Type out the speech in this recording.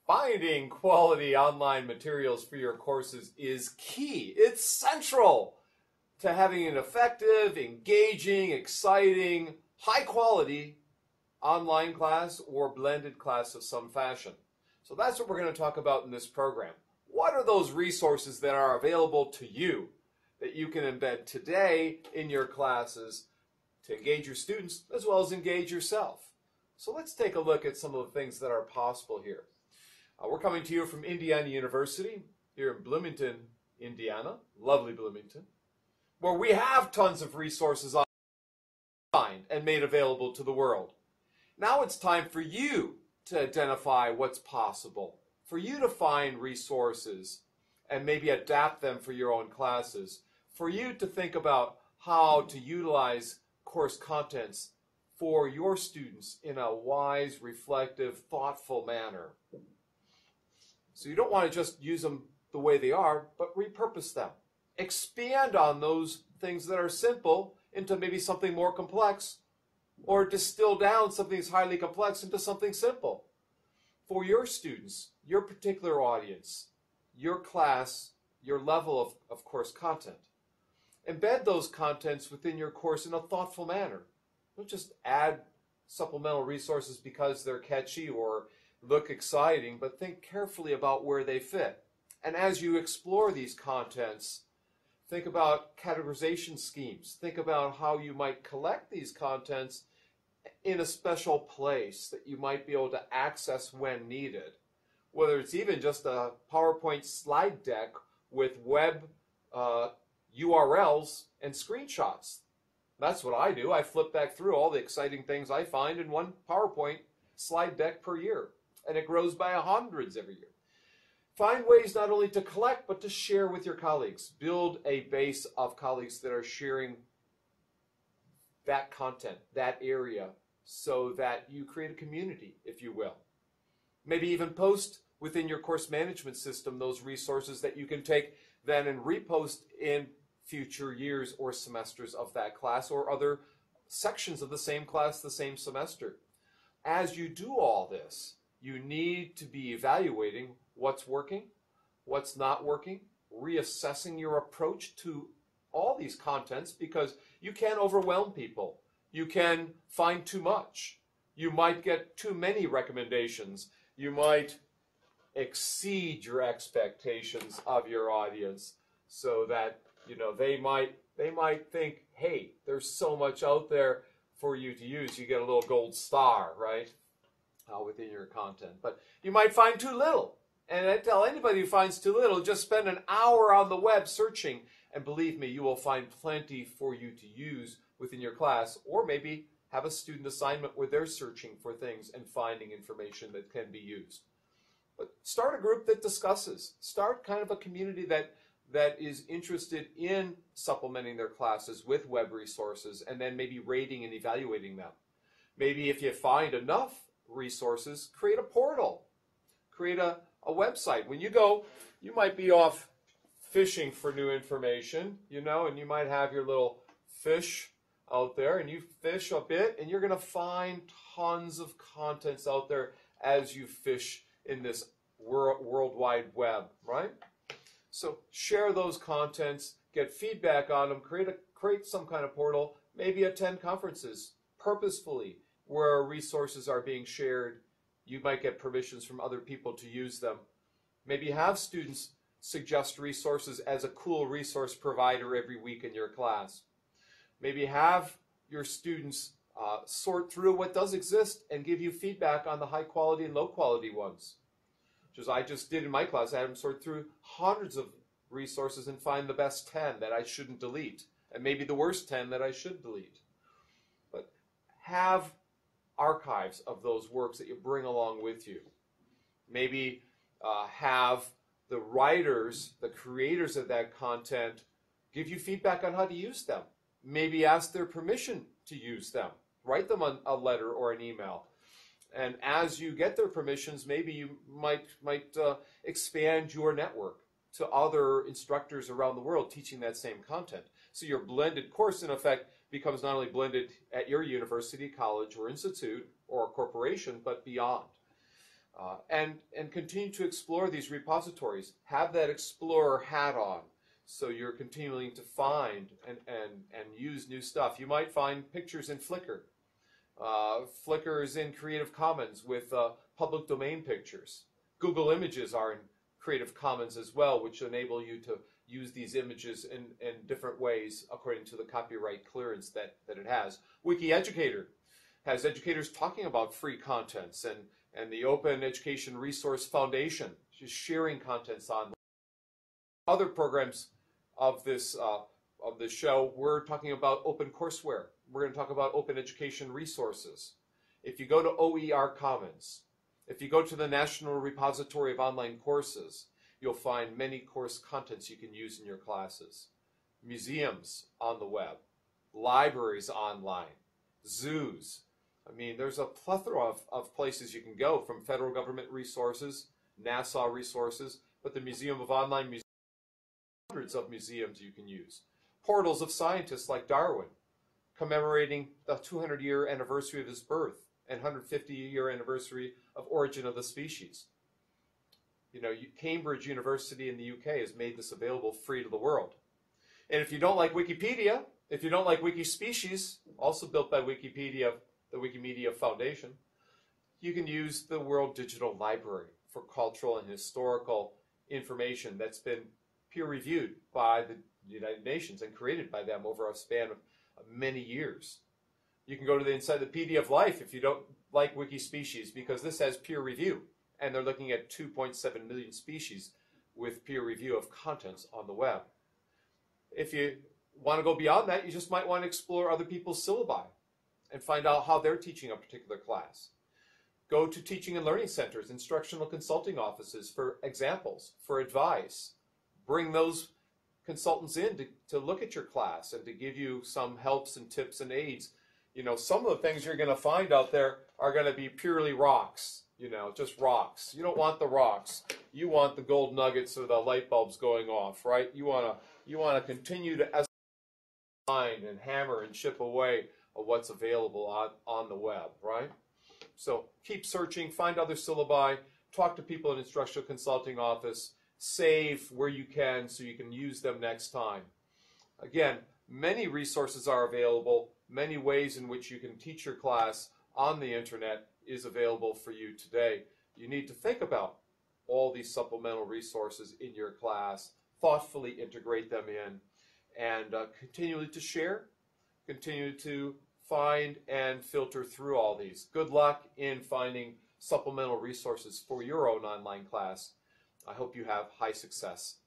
Finding quality online materials for your courses is key. It's central to having an effective, engaging, exciting, high-quality online class or blended class of some fashion. So that's what we're going to talk about in this program. What are those resources that are available to you that you can embed today in your classes to engage your students as well as engage yourself? So let's take a look at some of the things that are possible here. We're coming to you from Indiana University here in Bloomington, Indiana, lovely Bloomington, where we have tons of resources online and made available to the world. Now it's time for you to identify what's possible, for you to find resources and maybe adapt them for your own classes, for you to think about how to utilize course contents for your students in a wise, reflective, thoughtful manner. So you don't want to just use them the way they are, but repurpose them. Expand on those things that are simple into maybe something more complex, or distill down something that's highly complex into something simple. For your students, your particular audience, your class, your level of course content. Embed those contents within your course in a thoughtful manner. Don't just add supplemental resources because they're catchy or look exciting, but think carefully about where they fit. And as you explore these contents, think about categorization schemes. Think about how you might collect these contents in a special place that you might be able to access when needed. Whether it's even just a PowerPoint slide deck with web URLs and screenshots. That's what I do. I flip back through all the exciting things I find in one PowerPoint slide deck per year. And it grows by hundreds every year. Find ways not only to collect, but to share with your colleagues. Build a base of colleagues that are sharing that content, that area, so that you create a community, if you will. Maybe even post within your course management system those resources that you can take then and repost in future years or semesters of that class or other sections of the same class, the same semester. As you do all this, you need to be evaluating what's working, what's not working, reassessing your approach to all these contents, because you can overwhelm people. You can find too much. You might get too many recommendations. You might exceed your expectations of your audience so that, they might think, hey, there's so much out there for you to use. You get a little gold star, right? Within your content. But you might find too little. And I tell anybody who finds too little, just spend an hour on the web searching, and believe me, you will find plenty for you to use within your class, or maybe have a student assignment where they're searching for things and finding information that can be used. But start a group that discusses. Start kind of a community that is interested in supplementing their classes with web resources, and then maybe rating and evaluating them. Maybe if you find enough resources, create a portal, create a website. When you go, you might be off fishing for new information, and you might have your little fish out there, and you fish a bit, and you're going to find tons of contents out there as you fish in this World Wide Web, right? So share those contents, get feedback on them, create some kind of portal, maybe attend conferences purposefully where resources are being shared. You might get permissions from other people to use them. Maybe have students suggest resources as a cool resource provider every week in your class. Maybe have your students sort through what does exist and give you feedback on the high quality and low quality ones. Which I just did in my class. I had them sort through hundreds of resources and find the best 10 that I shouldn't delete, and maybe the worst 10 that I should delete. But have archives of those works that you bring along with you. Maybe have the writers, the creators of that content, give you feedback on how to use them. Maybe ask their permission to use them. Write them a letter or an email. And as you get their permissions, maybe you might expand your network to other instructors around the world teaching that same content. So your blended course, in effect, becomes not only blended at your university, college, or institute, or corporation, but beyond. And continue to explore these repositories. Have that explorer hat on, so you're continuing to find and use new stuff. You might find pictures in Flickr. Flickr is in Creative Commons with public domain pictures. Google Images are in Creative Commons as well, which enable you to use these images in different ways according to the copyright clearance that it has. WikiEducator has educators talking about free contents, and the Open Education Resource Foundation is sharing contents on other programs of this show. We're talking about OpenCourseWare. We're going to talk about open education resources. If you go to OER Commons, if you go to the National Repository of Online Courses, you'll find many course contents you can use in your classes. Museums on the web, libraries online, zoos. I mean, there's a plethora of places you can go, from federal government resources, NASA resources, but the Museum of Online Museums, hundreds of museums you can use. Portals of scientists like Darwin, commemorating the 200-year anniversary of his birth and 150-year anniversary of origin of the species. You know, Cambridge University in the UK has made this available free to the world. And if you don't like Wikipedia, if you don't like Wikispecies, also built by Wikipedia, the Wikimedia Foundation, you can use the World Digital Library for cultural and historical information that's been peer-reviewed by the United Nations and created by them over a span of many years. You can go to the Inside the PDF Life if you don't like Wikispecies, because this has peer review, and they're looking at 2.7 million species with peer review of contents on the web. If you want to go beyond that, you just might want to explore other people's syllabi and find out how they're teaching a particular class. Go to teaching and learning centers, instructional consulting offices for examples, for advice. Bring those consultants in to look at your class and to give you some helps and tips and aids. You know, some of the things you're going to find out there are going to be purely rocks, you know, just rocks. You don't want the rocks. You want the gold nuggets or the light bulbs going off, right? You want to continue to find and hammer and chip away at what's available on the web, right? So keep searching, find other syllabi, talk to people in instructional consulting office, save where you can so you can use them next time. Again, many resources are available. Many ways in which you can teach your class on the internet is available for you today. You need to think about all these supplemental resources in your class, thoughtfully integrate them in, and continually to share, continue to find and filter through all these. Good luck in finding supplemental resources for your own online class. I hope you have high success.